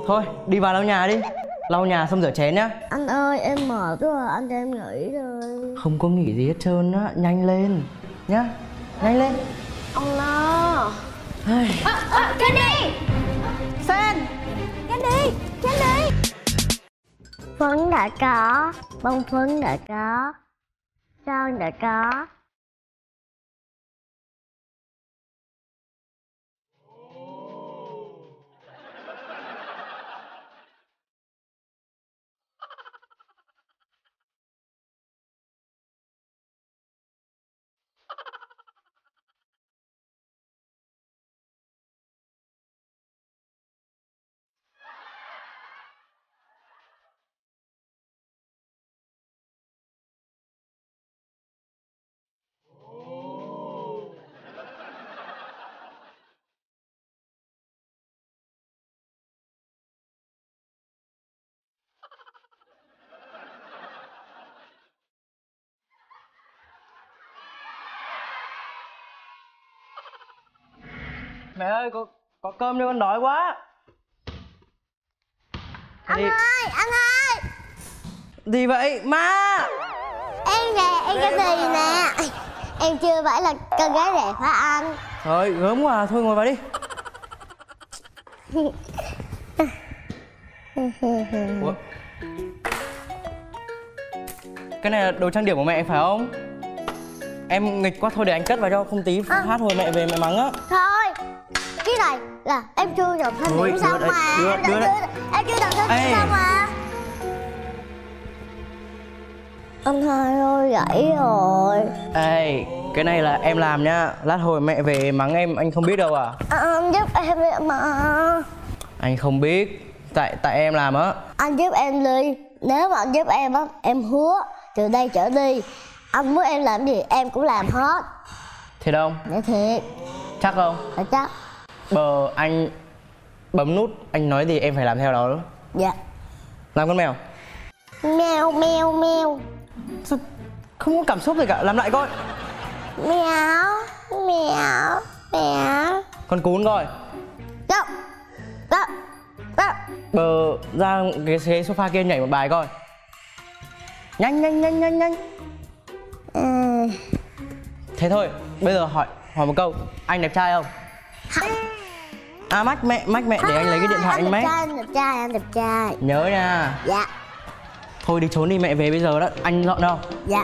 Thôi đi vào lau nhà đi. Lau nhà xong rửa chén nhá. Anh ơi em mệt quá, anh cho em nghỉ rồi. Không có nghỉ gì hết trơn á. Nhanh lên nhá. Nhanh lên. Ông lo. Candy! Sen. Candy! Candy! Phấn đã có, bông phấn đã có, son đã có. Mẹ ơi, có cơm đi, con đói quá. Anh ơi, anh ơi. Gì vậy má? Em nè, em cái gì nè. Em chưa phải là con gái đẹp hả anh? Thôi gớm quá à. Thôi ngồi vào đi. Ủa? Cái này là đồ trang điểm của mẹ phải không? Em nghịch quá, thôi để anh cất vào cho, không tí hát hồi mẹ về mẹ mắng á. Thôi, cái này là em chưa đọc thanh điểm xong mà. Em chưa đọc thanh điểm xong mà. Anh hai ơi, gãy rồi. Ê, cái này là em làm nhá. Lát hồi mẹ về mắng em, anh không biết đâu à? Anh giúp em đi mà. Anh không biết. Tại em làm á. Anh giúp em đi. Nếu mà anh giúp em á, em hứa từ đây trở đi anh muốn em làm gì em cũng làm hết. Thiệt không? Dạ thiệt. Chắc không? Dạ chắc. Anh bấm nút, anh nói gì em phải làm theo đó đúng? Dạ. Làm con mèo. Mèo mèo mèo. Sao không có cảm xúc gì cả, làm lại coi. Mèo mèo mèo. Con cún coi. Go go go. Ra cái ghế sofa kia nhảy một bài coi. Nhanh nhanh nhanh nhanh nhanh. Thế thôi, bây giờ hỏi một câu, anh đẹp trai không? À mách mẹ để anh lấy cái điện thoại anh mách. Anh đẹp trai. Nhớ nha. Dạ. Thôi đi trốn đi, mẹ về bây giờ đó, anh dọn đâu? Dạ.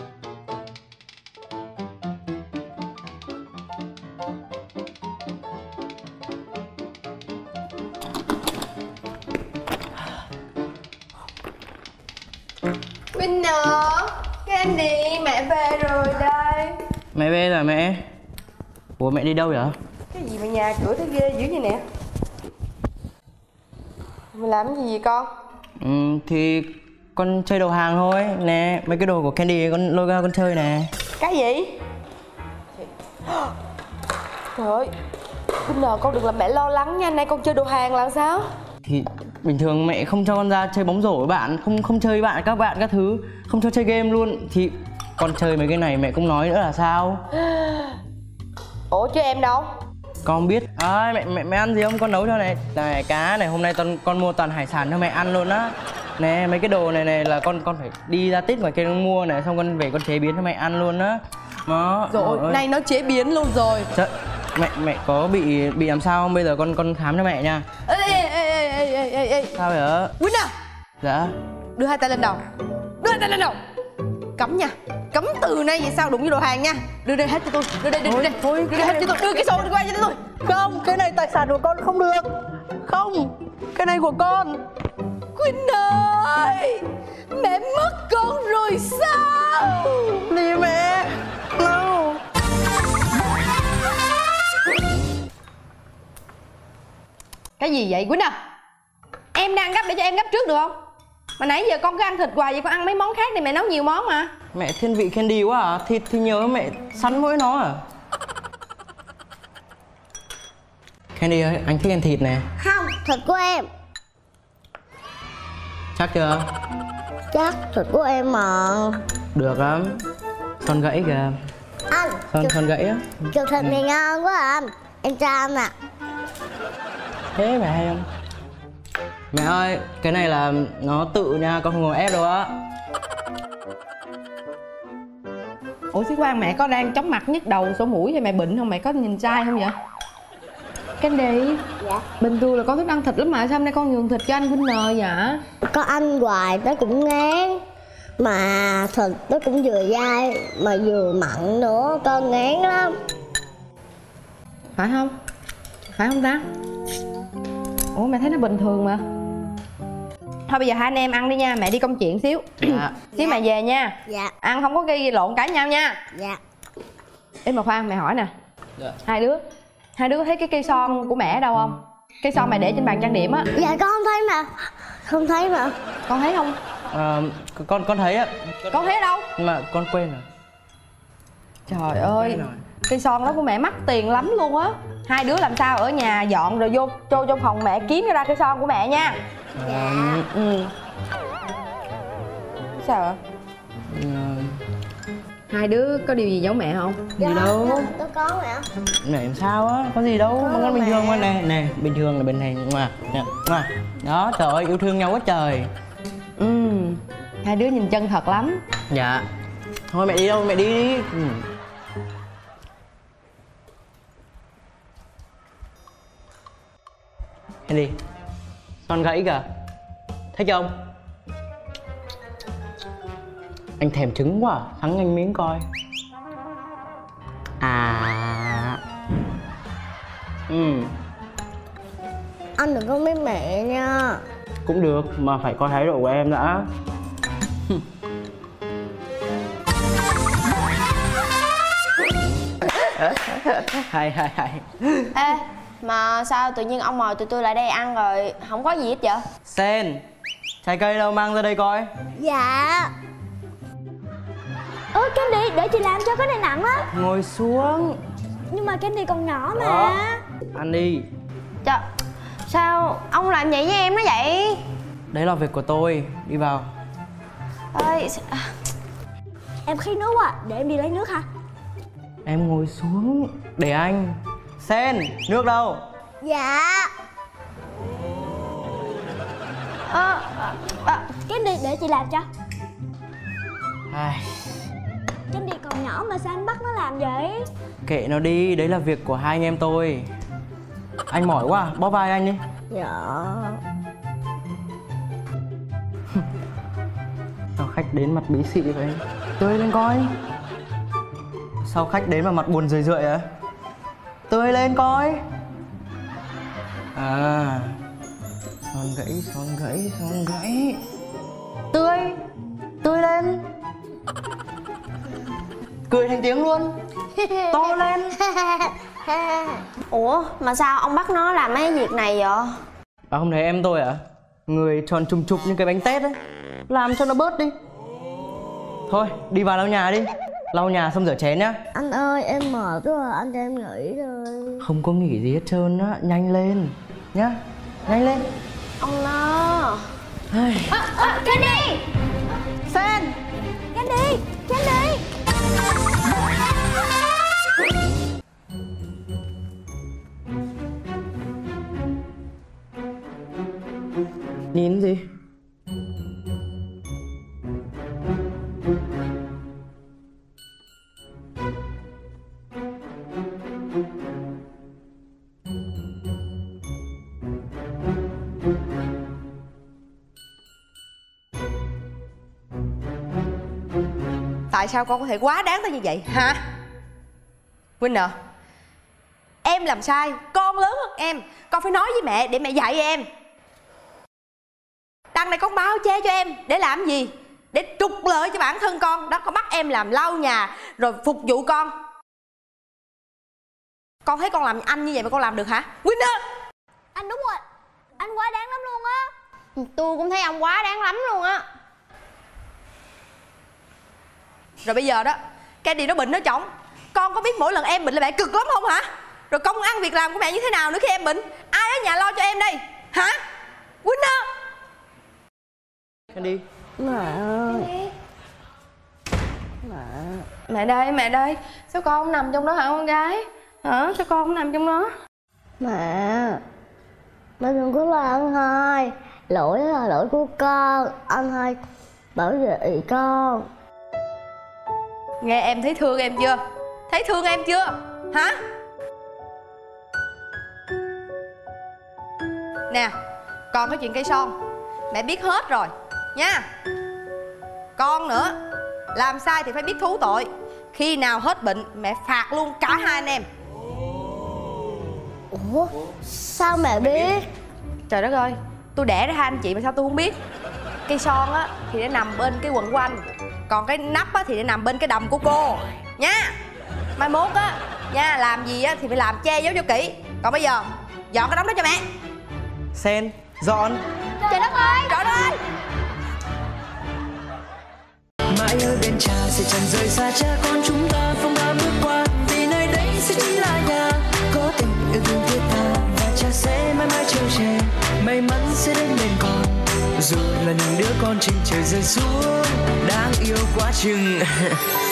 Winner, Candy, mẹ về rồi đây. Mẹ về rồi mẹ. Ủa mẹ đi đâu vậy? Cái gì mà nhà cửa thế ghê dữ vậy nè? Mày làm cái gì vậy con? Thì con chơi đồ hàng thôi. Nè, mấy cái đồ của Candy con lôi ra con chơi nè. Cái gì? Trời ơi, Winner con đừng làm mẹ lo lắng nha, nay con chơi đồ hàng là sao? Thì bình thường mẹ không cho con ra chơi bóng rổ với bạn, không chơi với bạn các thứ, không cho chơi game luôn. Thì con chơi mấy cái này mẹ cũng nói nữa là sao? Ủa chứ em đâu? Con biết. Mẹ ăn gì không? Con nấu cho này. Này cá này, hôm nay con mua toàn hải sản cho mẹ ăn luôn á. Nè mấy cái đồ này là con phải đi ra tít ngoài kia con mua này, xong con về con chế biến cho mẹ ăn luôn á. Đó. Rồi, nay nó chế biến luôn rồi. Trời, mẹ có bị làm sao không? Bây giờ con khám cho mẹ nha. Ê. Sao vậy? Winner, Dạ. đưa hai tay lên đầu. Đưa hai tay lên đầu. Cấm nha. Cấm từ nay về sau đụng với đồ hàng nha. Đưa đây hết cho tôi. Đưa đây. Đưa đây hết cho tôi. Đưa cái xô đi qua cho tôi. Không, cái này tài sản của con không được. Không, cái này của con. Winner ơi, mẹ mất con rồi sao? Đi mẹ. No. Cái gì vậy Winner? Em đang gấp để cho em gấp trước được không? Mà nãy giờ con cứ ăn thịt hoài vậy, con ăn mấy món khác thì mẹ nấu nhiều món mà. Mẹ thiên vị Candy quá à? Thịt thì nhớ mẹ sắn mỗi nó à? Candy ơi, anh thích ăn thịt nè. Không, thịt của em. Chắc chưa? Chắc thịt của em mà. Được lắm. Son gãy kìa. Anh Son gãy á. Chuột thịt này ngon quá anh. Em cho anh ạ. Thế mẹ hay không? Mẹ ơi, cái này là nó tự nha, con không có ép đâu á. Ủa xí Quang, mẹ có đang chóng mặt nhức đầu sổ mũi hay mẹ bệnh không? Mẹ có nhìn sai không vậy? Candy. Dạ. Bình thường là con thích ăn thịt lắm mà sao hôm nay con nhường thịt cho anh Winner vậy? Có ăn hoài nó cũng ngán. Mà thịt nó cũng vừa dai mà vừa mặn nữa, con ngán lắm. Phải không? Phải không ta? Ủa mẹ thấy nó bình thường mà. Thôi bây giờ hai anh em ăn đi nha, mẹ đi công chuyện xíu. Dạ. Xíu mẹ về nha. Dạ. Ăn không có gây lộn cãi nhau nha. Dạ. Ê mà khoan, mẹ hỏi nè. Dạ. Hai đứa thấy cái cây son của mẹ ở đâu không? Cây son mẹ để trên bàn trang điểm á. Dạ con không thấy mà. Không thấy mà. Con thấy không? Con thấy á. Con thấy ở đâu? Mà con quên rồi. Trời ơi, cây son đó của mẹ mắc tiền lắm luôn á. Hai đứa làm sao ở nhà dọn rồi vô trong phòng mẹ kiếm ra cây son của mẹ nha. Dạ. Ừ. Sao ạ? Hai đứa có điều gì giấu mẹ không? Dạ, Gì đâu. tôi có mẹ. Này làm sao á, có gì đâu, món ăn bình thường mà. Nè, bình thường là bình này mà. Nè, mà. Đó, trời ơi, yêu thương nhau quá trời. Hai đứa nhìn chân thật lắm. Dạ. Thôi mẹ đi đâu, mẹ đi. Đi. Son gãy kìa. Thấy không? Anh thèm trứng quá, thắng anh miếng coi. Anh đừng có mấy mẹ nha. Cũng được, mà phải coi thái độ của em đã. Hay. Ê, mà sao tự nhiên ông mời tụi tôi lại đây ăn rồi không có gì hết vậy? Sen, trái cây đâu, mang ra đây coi. Dạ. Ơ Candy, để chị làm cho, cái này nặng lắm. Ngồi xuống. Nhưng mà Candy còn nhỏ mà. Đó. Ăn đi. Trời, sao ông làm vậy với em nó vậy? Đấy là việc của tôi, đi vào. Ơi, Em khí nước quá, để em đi lấy nước hả? Em ngồi xuống, để anh. Sen, nước đâu? Dạ. Candy, để chị làm cho. Ai, Candy còn nhỏ mà sao anh bắt nó làm vậy? kệ nó đi, đấy là việc của hai anh em tôi. Anh mỏi quá, bóp vai anh đi. Dạ. Sao khách đến mặt bí xị vậy? Tươi lên coi. Sao khách đến mà mặt buồn rười rượi á? Tươi lên coi. À, son gãy. Tươi lên. Cười thành tiếng luôn. To lên. ủa mà sao ông bắt nó làm mấy việc này vậy? Bà không thấy em tôi à? Người tròn trùng trục như cái bánh tét ấy. Làm cho nó bớt đi. Thôi, đi vào lau nhà đi. Lau nhà xong rửa chén nhá. Anh ơi, em mệt quá à, anh cho em nghỉ thôi. Không có nghỉ gì hết trơn á, nhanh lên nhá. Nhanh lên. Ông nó. Candy! Sen. Candy! Nhìn gì? Tại sao con có thể quá đáng tới như vậy hả? Winner, em làm sai, con lớn hơn em, con phải nói với mẹ để mẹ dạy em. Đằng này con bao che cho em để làm gì? Để trục lợi cho bản thân con. Đó, con bắt em làm lau nhà rồi phục vụ con. Con thấy con làm anh như vậy mà con làm được hả? Winner! Anh đúng rồi, anh quá đáng lắm luôn á. Tôi cũng thấy ông quá đáng lắm luôn á. Rồi bây giờ đó, Candy nó bệnh nó chóng. Con có biết mỗi lần em bệnh là mẹ cực lắm không hả? Rồi công ăn việc làm của mẹ như thế nào nữa khi em bệnh? Ai ở nhà lo cho em đây? Hả? Winner! Đi. Mẹ ơi. Mẹ đây. Sao con không nằm trong đó hả con gái? Hả? Sao con không nằm trong đó? Mẹ đừng có lo anh hai. lỗi là lỗi của con, anh hãy bảo vệ con. Nghe em thấy thương em chưa? Thấy thương em chưa? Hả? Nè, còn cái chuyện cây son mẹ biết hết rồi nha. Con nữa, làm sai thì phải biết thú tội. Khi nào hết bệnh mẹ phạt luôn cả hai anh em. Ủa sao mẹ biết? Trời đất ơi, tôi đẻ ra hai anh chị mà sao tôi không biết. Cây son á thì để nằm bên cái quần của anh, còn cái nắp á thì để nằm bên cái đầm của cô nha. Mai mốt á nha, làm gì á thì phải làm che giấu cho kỹ. Còn bây giờ dọn cái đống đó cho mẹ. Sen, dọn. Trời đất ơi, trời đất ơi. Mãi ở bên cha sẽ chẳng rời xa cha con chúng ta phong ba bước qua, vì nơi đây sẽ chính là nhà. Có tình yêu thương thiết tha và cha sẽ mãi mãi trông che, may mắn sẽ đến bên con dù là những đứa con trên trời rơi xuống đáng yêu quá chừng.